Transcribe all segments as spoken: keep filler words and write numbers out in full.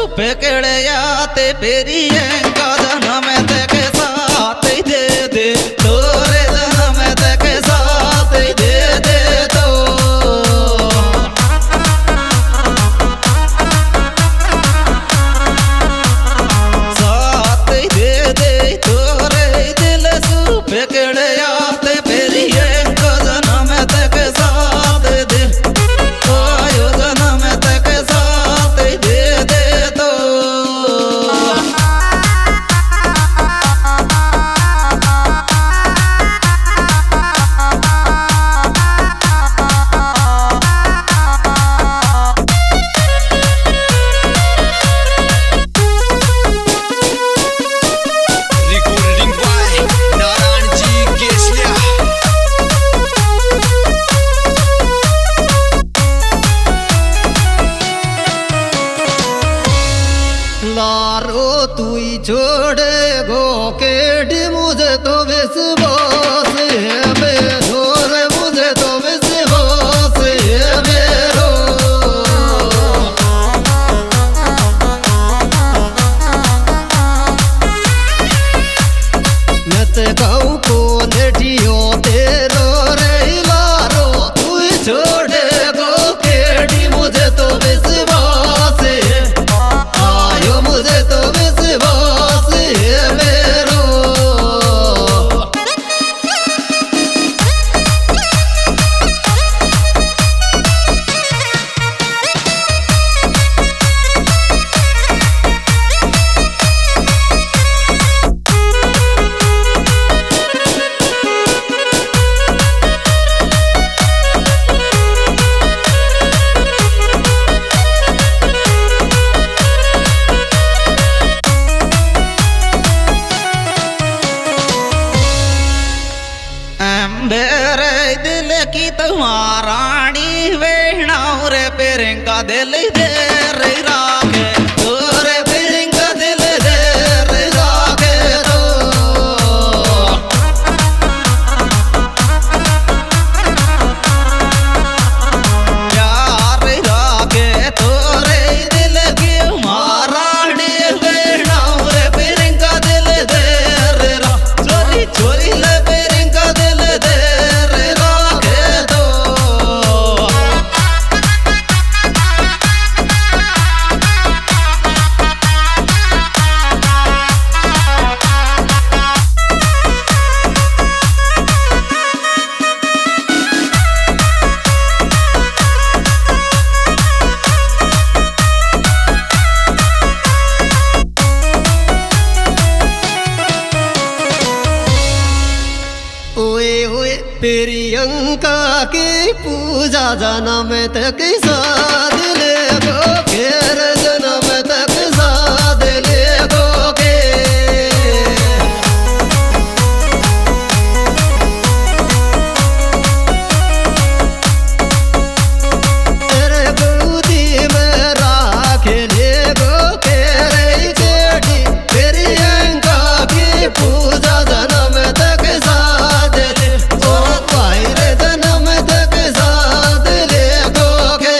पेकड़े आते पेरी का जन्म के साथ दे दे तोरे जन्म के साथ दे दे तो साथ दे दे तोरे दिल सु पेकड़े आते पेरी का जन्म के साथ दे आयो जन्म के साथ दे दे तो लारो तुई छोड़े गो केडी मुझे तो विश्वास है मेरो रे मुझे तो विश्वास है मेरो मैं ते कहूँ को नेटियो तेरो रे लारो तुई छोड़े गो केडी मुझे तो विश्वास है मुझे तो विश्वास है मेरो मेरे दिल की तुम्हारा रानी वेणाओ रे पेरेंगा दिल दे रे राखे तोरे पेरेंगा दिल दे रे राखे तो यार राखे तोरे दिल की तुम्हारा रानी वेणाओ रे पेरेंगा दिल दे रे रा चोरी चोरी ले पेरेंगा दिल दे प्रियंका की पूजा जन्म तक साथ ले गो घेर जन्म तक साथ ले गो के तेरे गोदी में राख ले गो घेरे चेटी प्रियंका की पूजा जन्म तक साथ ले जन्म तक साथ ले गो के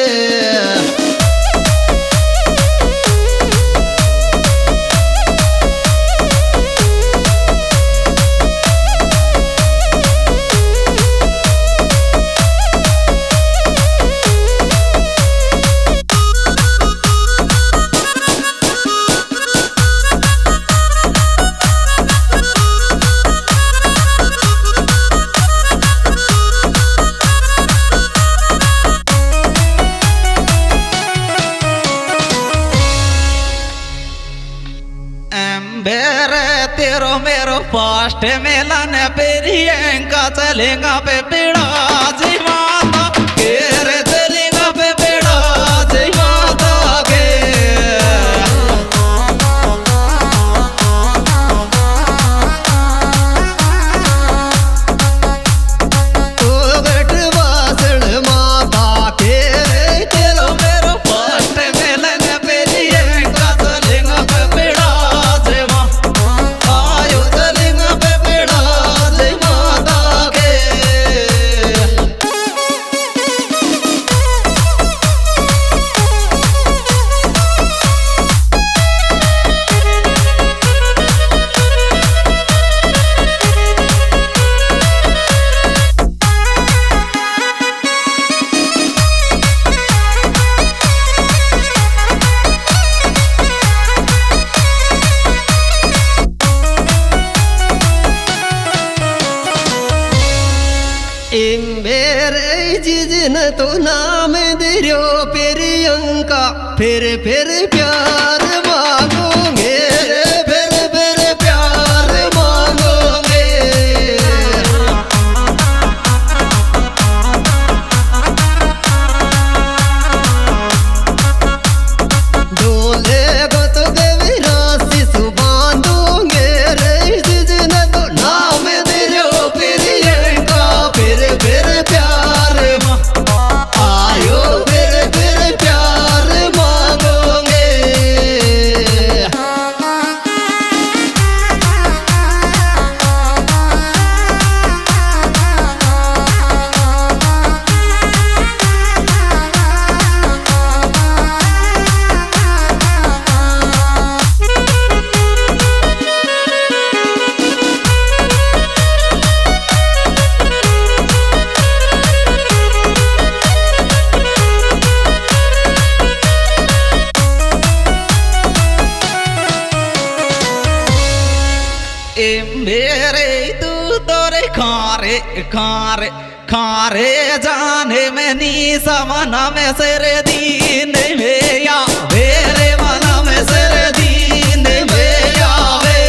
तेरो मेरो फास्ट मेला ने प्रियंका चलेगा पे पेड़ा जी माता के रे चलेगा पे पेड़ा जी माता के तो बेट वासण माता के तेरो मेरो फास्ट मेला ने प्रियंका चलेगा पे पेड़ा जी आयो चलेगा पे पेड़ा जी माता के जिजन तो नाम दियो प्रियंका फिर फिर प्यार मांगोगे फिर फिर प्यार मांगोगे। डोले को तो विरासी सुबान दूंगे रे जिजन तो नाम दियो प्रियंका फिर फिर प्यार आयो फिर फिर प्यार मांगोगे। मेरे तू तोरे खारे खारे खारे जाने में नी समना में सेरे दीन में या मेरे मना में सेरे दीन में आवे।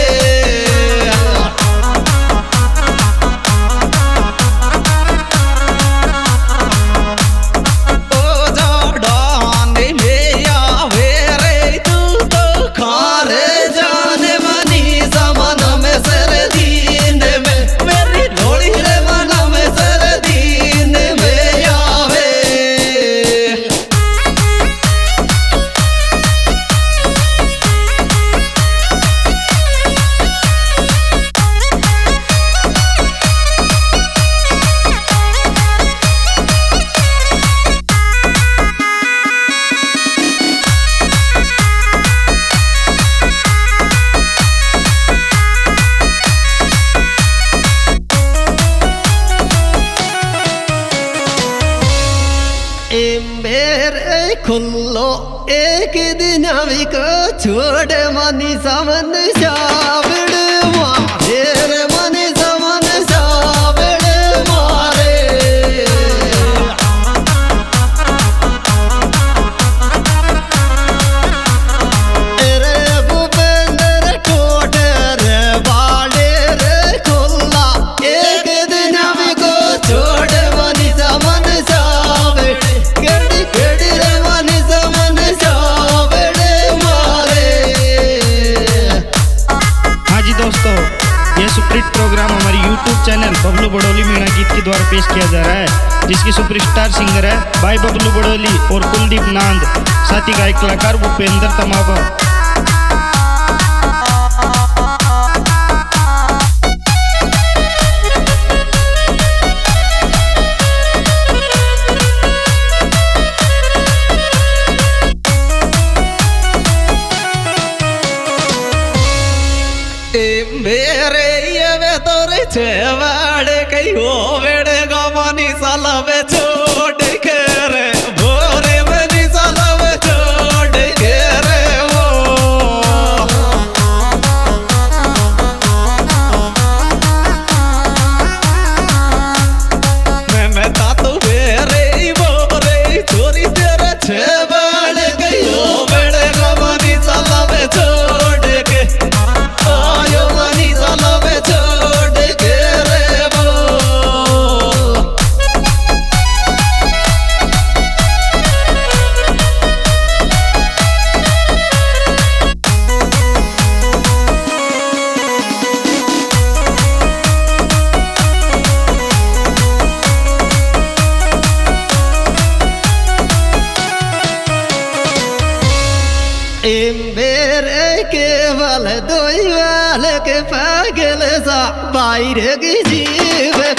ओ जड़ान में आवे रे तू तो खारे जाने मनी समना में सेरे दीन में मेरी लोड़ी रे मना में सेरे दीन में आवे। मेरे खुल्लो एक दिन अभी को छोड़ मनी समन सावड़ मारे मनी समन सावड़ मारे। रे भूपेंद्र कोट रे बाले रे खुल्ला एक दिन अभी को छोड़ मनी समन सावड़ केड़ी केड़ी रे मनी समन सावड़ मारे। हाँ जी दोस्तों, ये सुपरहिट प्रोग्राम हमारे यूट्यूब चैनल बबलू बड़ोली मीणा गीत के द्वारा पेश किया जा रहा है, जिसके सुपरस्टार सिंगर है भाई बबलू बड़ोली और कुलदीप नांद, साथ ही गायक कलाकार भूपेंद्र तमाबा। मेरे ये वे तोरे छेवाड़े कई हो वेड़े गमनी सालवे छोड़ के रे भोरे मनी सालवे छोड़ के रे वो। मैं मैं तातू बेरे बोरे छोरी तेरे छेवाड़े कई हो वेड़े गमनी सालवे छोड़ के आयो मनी सालवे छोड़ के रे वो। मेरे केवल दो वाल के पागल सा बाहर की जीव